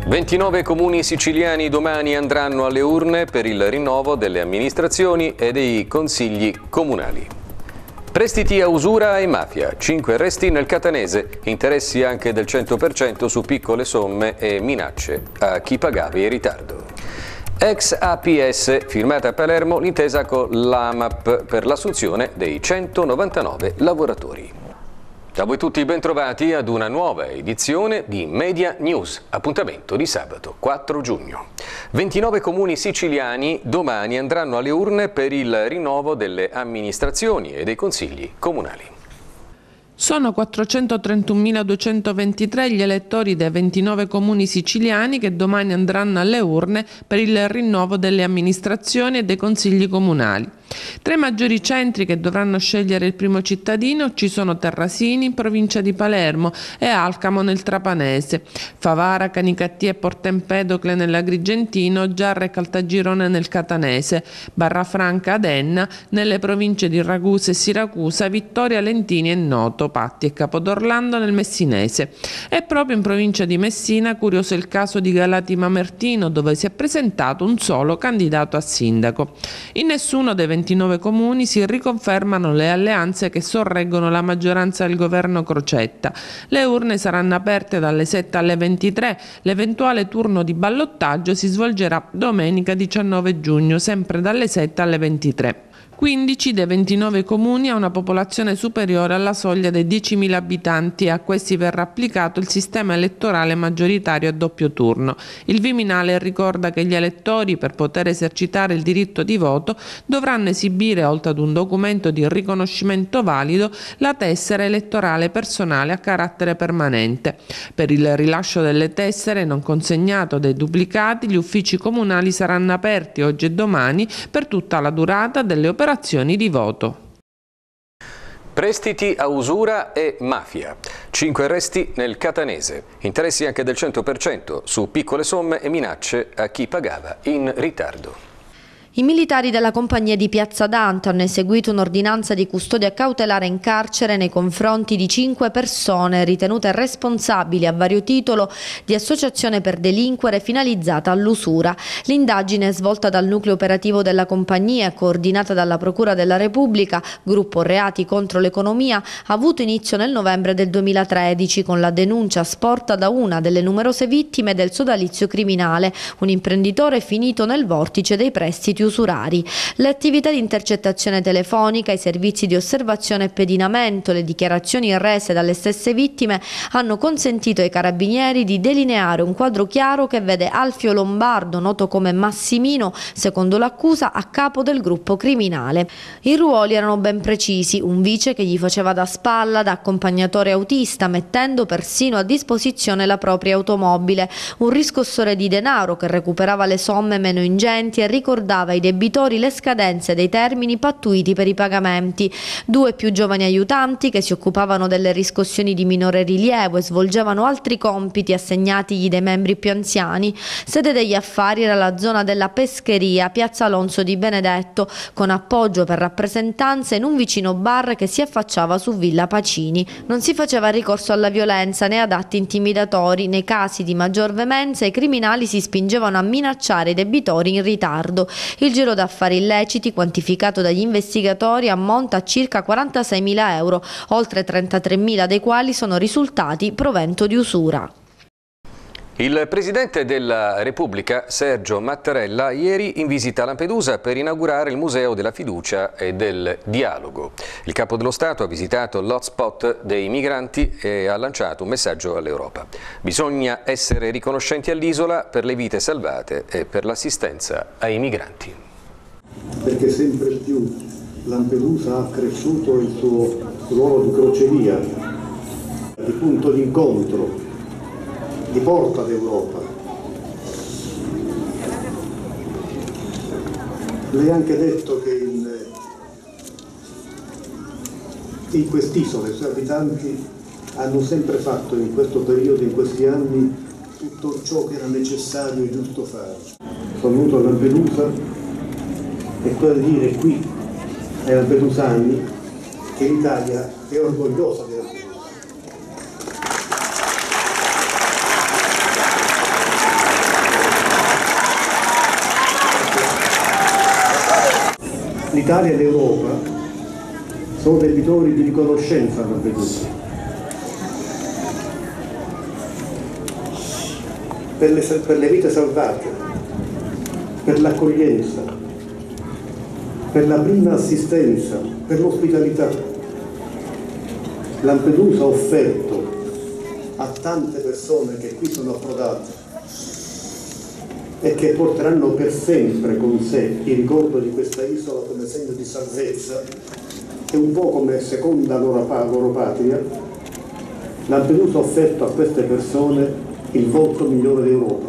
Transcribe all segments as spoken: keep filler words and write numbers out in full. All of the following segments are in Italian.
ventinove comuni siciliani domani andranno alle urne per il rinnovo delle amministrazioni e dei consigli comunali. Prestiti a usura e mafia, cinque arresti nel Catanese, interessi anche del cento per cento su piccole somme e minacce a chi pagava in ritardo. Ex A P S, firmata a Palermo l'intesa con l'A M A P per l'assunzione dei centonovantanove lavoratori. A voi tutti bentrovati ad una nuova edizione di Media News, appuntamento di sabato quattro giugno. ventinove comuni siciliani domani andranno alle urne per il rinnovo delle amministrazioni e dei consigli comunali. Sono quattrocentotrentunomiladuecentoventitré gli elettori dei ventinove comuni siciliani che domani andranno alle urne per il rinnovo delle amministrazioni e dei consigli comunali. Tra i maggiori centri che dovranno scegliere il primo cittadino ci sono Terrasini in provincia di Palermo e Alcamo nel Trapanese, Favara, Canicattì e Porto Empedocle nell'Agrigentino, Giarra e Caltagirone nel Catanese, Barrafranca ad Enna nelle province di Ragusa e Siracusa, Vittoria, Lentini e Noto, Patti e Capodorlando nel Messinese. E proprio in provincia di Messina curioso il caso di Galati Mamertino, dove si è presentato un solo candidato a sindaco. In nessuno dei ventinove comuni si riconfermano le alleanze che sorreggono la maggioranza del governo Crocetta. Le urne saranno aperte dalle sette alle ventitré, l'eventuale turno di ballottaggio si svolgerà domenica diciannove giugno, sempre dalle sette alle ventitré. quindici dei ventinove comuni ha una popolazione superiore alla soglia dei diecimila abitanti e a questi verrà applicato il sistema elettorale maggioritario a doppio turno. Il Viminale ricorda che gli elettori, per poter esercitare il diritto di voto, dovranno esibire, oltre ad un documento di riconoscimento valido, la tessera elettorale personale a carattere permanente. Per il rilascio delle tessere non consegnato dei duplicati, gli uffici comunali saranno aperti oggi e domani per tutta la durata delle operazioni di voto. Prestiti a usura e mafia. Cinque arresti nel Catanese. Interessi anche del cento per cento su piccole somme e minacce a chi pagava in ritardo. I militari della compagnia di Piazza Dante hanno eseguito un'ordinanza di custodia cautelare in carcere nei confronti di cinque persone ritenute responsabili a vario titolo di associazione per delinquere finalizzata all'usura. L'indagine svolta dal nucleo operativo della compagnia e coordinata dalla Procura della Repubblica, gruppo reati contro l'economia, ha avuto inizio nel novembre del duemilatredici con la denuncia sporta da una delle numerose vittime del sodalizio criminale, un imprenditore finito nel vortice dei prestiti usurari. Le attività di intercettazione telefonica, i servizi di osservazione e pedinamento, le dichiarazioni rese dalle stesse vittime hanno consentito ai carabinieri di delineare un quadro chiaro che vede Alfio Lombardo, noto come Massimino, secondo l'accusa, a capo del gruppo criminale. I ruoli erano ben precisi, un vice che gli faceva da spalla, da accompagnatore autista, mettendo persino a disposizione la propria automobile, un riscossore di denaro che recuperava le somme meno ingenti e ricordava ai debitori le scadenze dei termini pattuiti per i pagamenti, due più giovani aiutanti che si occupavano delle riscossioni di minore rilievo e svolgevano altri compiti assegnatigli dai membri più anziani. Sede degli affari era la zona della Pescheria, piazza Alonso di Benedetto, con appoggio per rappresentanza in un vicino bar che si affacciava su Villa Pacini. Non si faceva ricorso alla violenza né ad atti intimidatori. Nei casi di maggior veemenza i criminali si spingevano a minacciare i debitori in ritardo. Il giro d'affari illeciti, quantificato dagli investigatori, ammonta a circa quarantaseimila euro, oltre trentatremila dei quali sono risultati provento di usura. Il Presidente della Repubblica, Sergio Mattarella, ieri in visita a Lampedusa per inaugurare il Museo della Fiducia e del Dialogo. Il Capo dello Stato ha visitato l'hotspot dei migranti e ha lanciato un messaggio all'Europa. Bisogna essere riconoscenti all'isola per le vite salvate e per l'assistenza ai migranti. Perché sempre più Lampedusa ha cresciuto il suo ruolo di crocevia, di punto d'incontro, di porta d'Europa. Lei ha anche detto che in, in quest'isola i suoi abitanti hanno sempre fatto in questo periodo, in questi anni, tutto ciò che era necessario e giusto fare. Sono venuto a Lampedusa e quello di dire qui ai lampedusani che l'Italia è orgogliosa di Lampedusa. L'Italia e l'Europa sono debitori di riconoscenza a Lampedusa. Per le, per le vite salvate, per l'accoglienza, per la prima assistenza, per l'ospitalità. Lampedusa ha offerto a tante persone che qui sono approdate e che porteranno per sempre con sé il ricordo di questa isola come segno di salvezza e un po' come seconda loro, loro patria. Lampedusa ha offerto a queste persone il volto migliore d'Europa.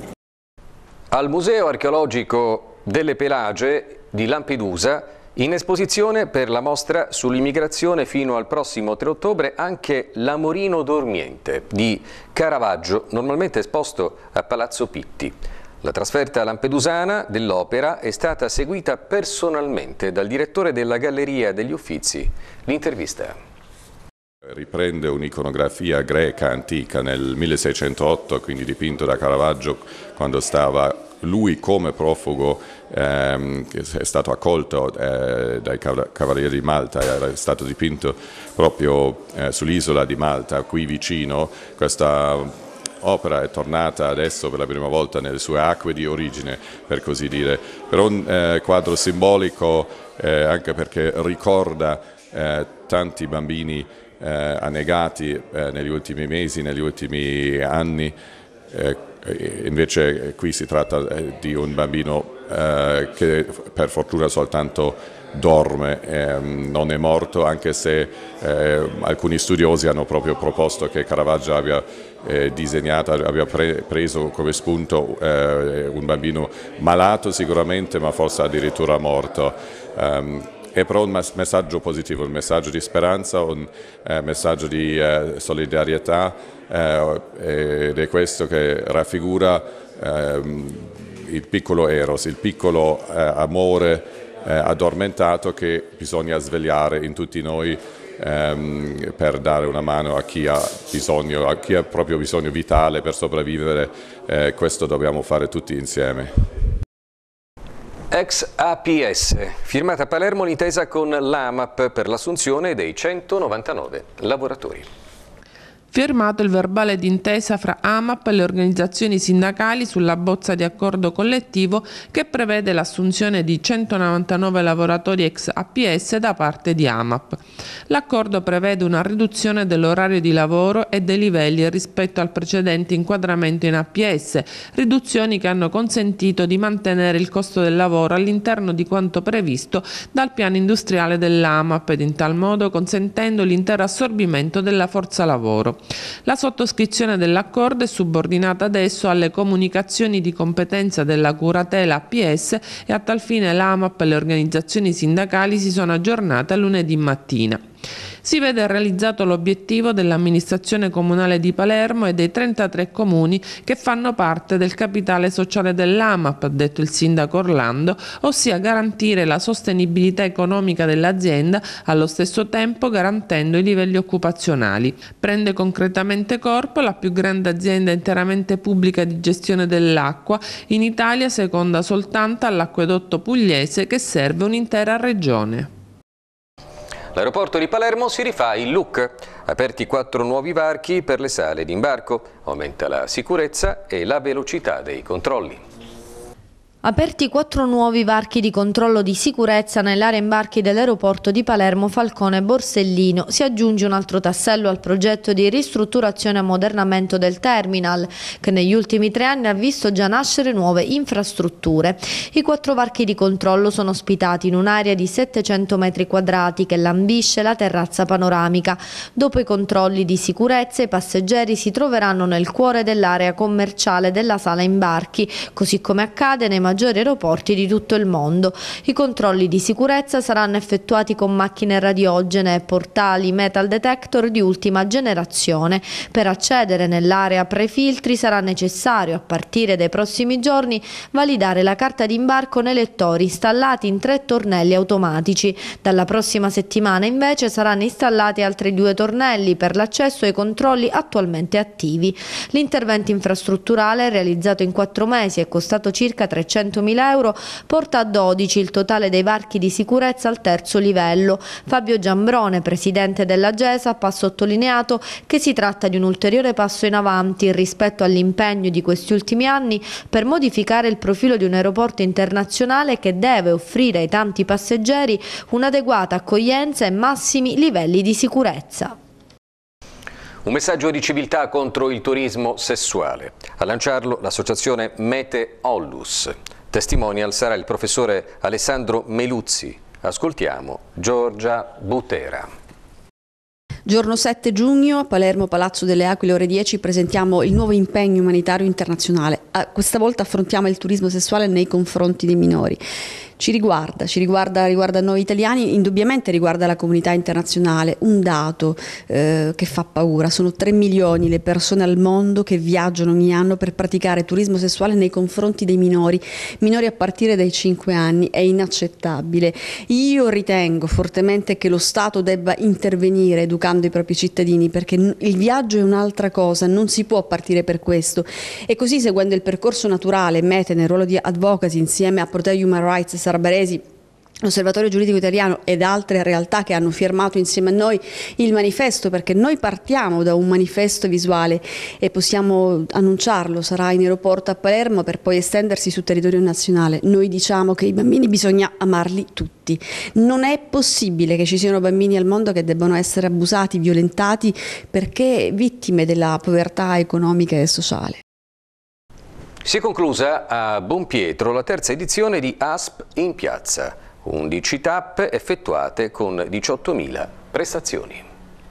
Al Museo Archeologico delle Pelagie di Lampedusa, in esposizione per la mostra sull'immigrazione fino al prossimo tre ottobre anche l'Amorino dormiente di Caravaggio, normalmente esposto a Palazzo Pitti. La trasferta lampedusana dell'opera è stata seguita personalmente dal direttore della Galleria degli Uffizi. L'intervista. Riprende un'iconografia greca antica nel milleseicentotto, quindi dipinto da Caravaggio quando stava lui come profugo, ehm, che è stato accolto eh, dai Cavalieri di Malta, era stato dipinto proprio eh, sull'isola di Malta, qui vicino. Questa opera è tornata adesso per la prima volta nelle sue acque di origine, per così dire, per un eh, quadro simbolico eh, anche perché ricorda eh, tanti bambini eh, annegati eh, negli ultimi mesi, negli ultimi anni. Eh, invece qui si tratta eh, di un bambino eh, che per fortuna soltanto dorme, eh, non è morto, anche se eh, alcuni studiosi hanno proprio proposto che Caravaggio abbia eh, disegnato, abbia pre preso come spunto eh, un bambino malato sicuramente, ma forse addirittura morto. Um, È però un messaggio positivo, un messaggio di speranza, un eh, messaggio di eh, solidarietà eh, ed è questo che raffigura eh, il piccolo Eros, il piccolo eh, amore eh, addormentato che bisogna svegliare in tutti noi ehm, per dare una mano a chi ha bisogno, a chi ha proprio bisogno vitale per sopravvivere. Eh, questo dobbiamo fare tutti insieme. Ex A P S, firmata a Palermo l'intesa con l'AMAP per l'assunzione dei centonovantanove lavoratori. Firmato il verbale d'intesa fra AMAP e le organizzazioni sindacali sulla bozza di accordo collettivo che prevede l'assunzione di centonovantanove lavoratori ex A P S da parte di AMAP. L'accordo prevede una riduzione dell'orario di lavoro e dei livelli rispetto al precedente inquadramento in A P S, riduzioni che hanno consentito di mantenere il costo del lavoro all'interno di quanto previsto dal piano industriale dell'AMAP ed in tal modo consentendo l'intero assorbimento della forza lavoro. La sottoscrizione dell'accordo è subordinata adesso alle comunicazioni di competenza della curatela A P S e a tal fine l'AMAP e le organizzazioni sindacali si sono aggiornate lunedì mattina. Si vede realizzato l'obiettivo dell'amministrazione comunale di Palermo e dei trentatré comuni che fanno parte del capitale sociale dell'AMAP, ha detto il sindaco Orlando, ossia garantire la sostenibilità economica dell'azienda, allo stesso tempo garantendo i livelli occupazionali. Prende concretamente corpo la più grande azienda interamente pubblica di gestione dell'acqua in Italia, seconda soltanto all'acquedotto pugliese che serve un'intera regione. L'aeroporto di Palermo si rifà il look. Aperti quattro nuovi varchi per le sale di imbarco. Aumenta la sicurezza e la velocità dei controlli. Aperti quattro nuovi varchi di controllo di sicurezza nell'area imbarchi dell'aeroporto di Palermo Falcone Borsellino. Si aggiunge un altro tassello al progetto di ristrutturazione e ammodernamento del terminal, che negli ultimi tre anni ha visto già nascere nuove infrastrutture. I quattro varchi di controllo sono ospitati in un'area di settecento metri quadrati che lambisce la terrazza panoramica. Dopo i controlli di sicurezza, i passeggeri si troveranno nel cuore dell'area commerciale della sala imbarchi, così come accade nei maggiori aeroporti di tutto il mondo. I controlli di sicurezza saranno effettuati con macchine radiogene e portali metal detector di ultima generazione. Per accedere nell'area prefiltri sarà necessario, a partire dai prossimi giorni, validare la carta d'imbarco nei lettori installati in tre tornelli automatici. Dalla prossima settimana invece saranno installati altri due tornelli per l'accesso ai controlli attualmente attivi. L'intervento infrastrutturale, realizzato in quattro mesi, è costato circa trecento trecentomila euro porta a dodici il totale dei varchi di sicurezza al terzo livello. Fabio Giambrone, presidente della GESAP, ha sottolineato che si tratta di un ulteriore passo in avanti rispetto all'impegno di questi ultimi anni per modificare il profilo di un aeroporto internazionale che deve offrire ai tanti passeggeri un'adeguata accoglienza e massimi livelli di sicurezza. Un messaggio di civiltà contro il turismo sessuale. A lanciarlo l'associazione Mete Ollus. Testimonial sarà il professore Alessandro Meluzzi. Ascoltiamo Giorgia Butera. Giorno sette giugno, a Palermo, Palazzo delle Aquile, ore dieci, presentiamo il nuovo impegno umanitario internazionale. Questa volta affrontiamo il turismo sessuale nei confronti dei minori. Ci riguarda, ci riguarda, riguarda noi italiani, indubbiamente riguarda la comunità internazionale. Un dato eh, che fa paura: sono tre milioni le persone al mondo che viaggiano ogni anno per praticare turismo sessuale nei confronti dei minori, minori a partire dai cinque anni. È inaccettabile. Io ritengo fortemente che lo Stato debba intervenire educando i propri cittadini, perché il viaggio è un'altra cosa, non si può partire per questo. E così, seguendo il percorso naturale, Mete nel ruolo di advocacy insieme a Protect Human Rights Baresi, l'Osservatorio Giuridico Italiano ed altre realtà che hanno firmato insieme a noi il manifesto, perché noi partiamo da un manifesto visuale e possiamo annunciarlo, sarà in aeroporto a Palermo per poi estendersi sul territorio nazionale. Noi diciamo che i bambini bisogna amarli tutti. Non è possibile che ci siano bambini al mondo che debbano essere abusati, violentati perché vittime della povertà economica e sociale. Si è conclusa a Bonpietro la terza edizione di A S P in piazza, undici tappe effettuate con diciottomila prestazioni.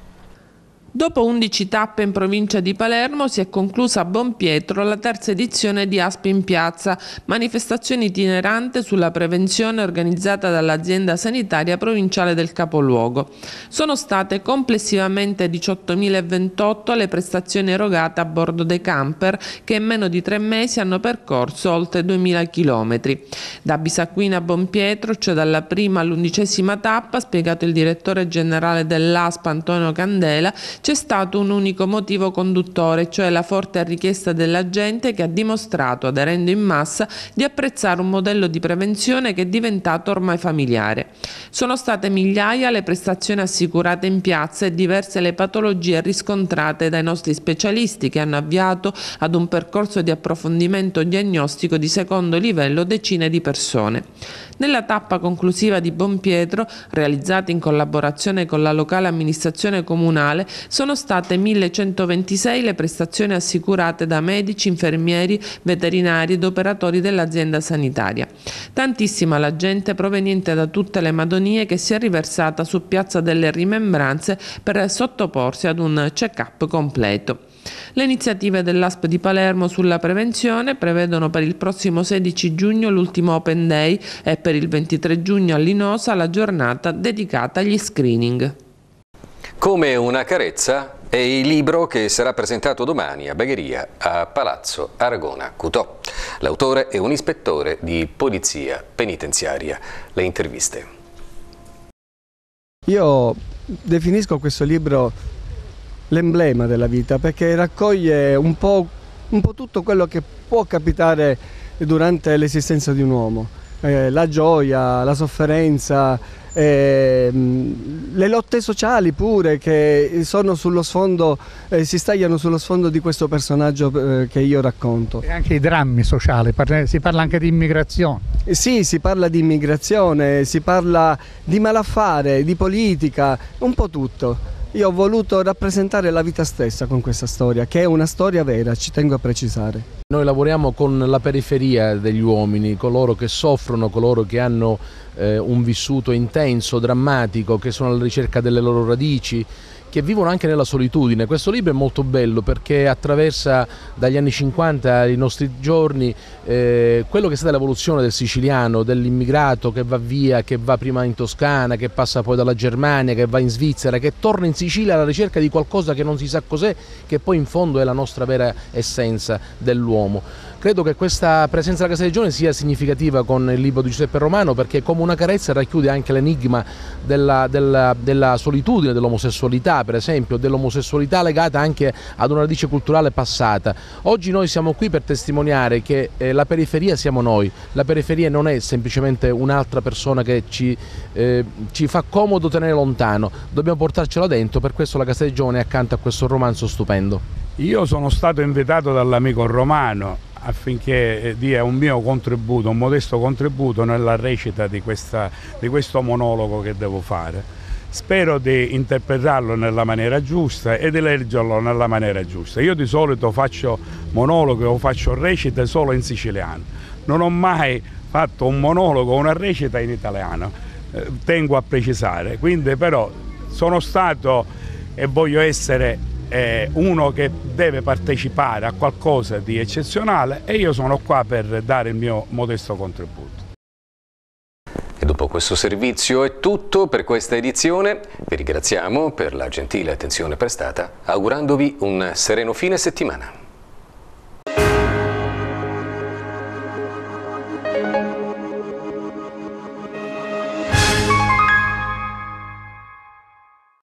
Dopo undici tappe in provincia di Palermo si è conclusa a Bonpietro la terza edizione di A S P in piazza, manifestazione itinerante sulla prevenzione organizzata dall'azienda sanitaria provinciale del capoluogo. Sono state complessivamente diciottomilaventotto le prestazioni erogate a bordo dei camper che in meno di tre mesi hanno percorso oltre duemila chilometri. Da Bisacquina a Bonpietro, cioè dalla prima all'undicesima tappa, spiegato il direttore generale dell'A S P Antonio Candela, c'è stato un unico motivo conduttore, cioè la forte richiesta della gente che ha dimostrato, aderendo in massa, di apprezzare un modello di prevenzione che è diventato ormai familiare. Sono state migliaia le prestazioni assicurate in piazza e diverse le patologie riscontrate dai nostri specialisti che hanno avviato ad un percorso di approfondimento diagnostico di secondo livello decine di persone. Nella tappa conclusiva di Bonpietro, realizzata in collaborazione con la locale amministrazione comunale, sono state millecentoventisei le prestazioni assicurate da medici, infermieri, veterinari ed operatori dell'azienda sanitaria. Tantissima la gente proveniente da tutte le Madonie che si è riversata su Piazza delle Rimembranze per sottoporsi ad un check-up completo. Le iniziative dell'A S P di Palermo sulla prevenzione prevedono per il prossimo sedici giugno l'ultimo Open Day e per il ventitré giugno a Linosa la giornata dedicata agli screening. Come una carezza è il libro che sarà presentato domani a Bagheria a Palazzo Aragona Cutò. L'autore è un ispettore di polizia penitenziaria. Le interviste. Io definisco questo libro l'emblema della vita, perché raccoglie un po', un po' tutto quello che può capitare durante l'esistenza di un uomo, eh, la gioia, la sofferenza, eh, le lotte sociali pure che sono sullo sfondo, eh, si stagliano sullo sfondo di questo personaggio eh, che io racconto. E anche i drammi sociali, si parla anche di immigrazione. Eh, sì, si parla di immigrazione, si parla di malaffare, di politica, un po' tutto. Io ho voluto rappresentare la vita stessa con questa storia, che è una storia vera, ci tengo a precisare. Noi lavoriamo con la periferia degli uomini, coloro che soffrono, coloro che hanno eh, un vissuto intenso, drammatico, che sono alla ricerca delle loro radici, che vivono anche nella solitudine. Questo libro è molto bello perché attraversa dagli anni cinquanta ai nostri giorni eh, quello che è stata l'evoluzione del siciliano, dell'immigrato che va via, che va prima in Toscana, che passa poi dalla Germania, che va in Svizzera, che torna in Sicilia alla ricerca di qualcosa che non si sa cos'è, che poi in fondo è la nostra vera essenza dell'uomo. Credo che questa presenza della Casa di Regione sia significativa con il libro di Giuseppe Romano, perché come una carezza racchiude anche l'enigma della, della, della solitudine, dell'omosessualità per esempio, dell'omosessualità legata anche ad una radice culturale passata. Oggi noi siamo qui per testimoniare che eh, la periferia siamo noi, la periferia non è semplicemente un'altra persona che ci, eh, ci fa comodo tenere lontano, dobbiamo portarcela dentro, per questo la Casa di Regione è accanto a questo romanzo stupendo. Io sono stato invitato dall'amico Romano affinché dia un mio contributo, un modesto contributo nella recita di, questa, di questo monologo che devo fare. Spero di interpretarlo nella maniera giusta e di leggerlo nella maniera giusta. Io di solito faccio monologhi o faccio recite solo in siciliano, non ho mai fatto un monologo o una recita in italiano, eh, tengo a precisare, quindi però sono stato e voglio essere eh, uno che deve partecipare a qualcosa di eccezionale e io sono qua per dare il mio modesto contributo. E dopo questo servizio è tutto per questa edizione. Vi ringraziamo per la gentile attenzione prestata, augurandovi un sereno fine settimana.